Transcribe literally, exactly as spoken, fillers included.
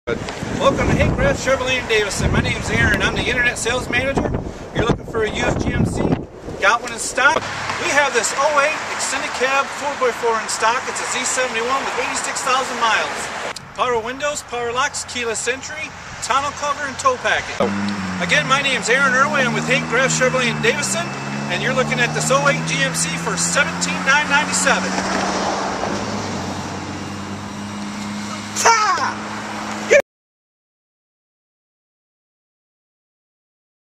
Welcome to Graff Chevrolet in Davison. My name's Aaron. I'm the Internet Sales Manager. You're looking for a used G M C? Got one in stock? We have this oh eight extended cab four by four in stock. It's a Z seventy-one with eighty-six thousand miles. Power windows, power locks, keyless entry, tonneau cover, and tow package. Again, my name's Aaron Irwin. I'm with Graff Chevrolet in Davison, and you're looking at this oh eight G M C for seventeen thousand nine hundred ninety-seven dollars.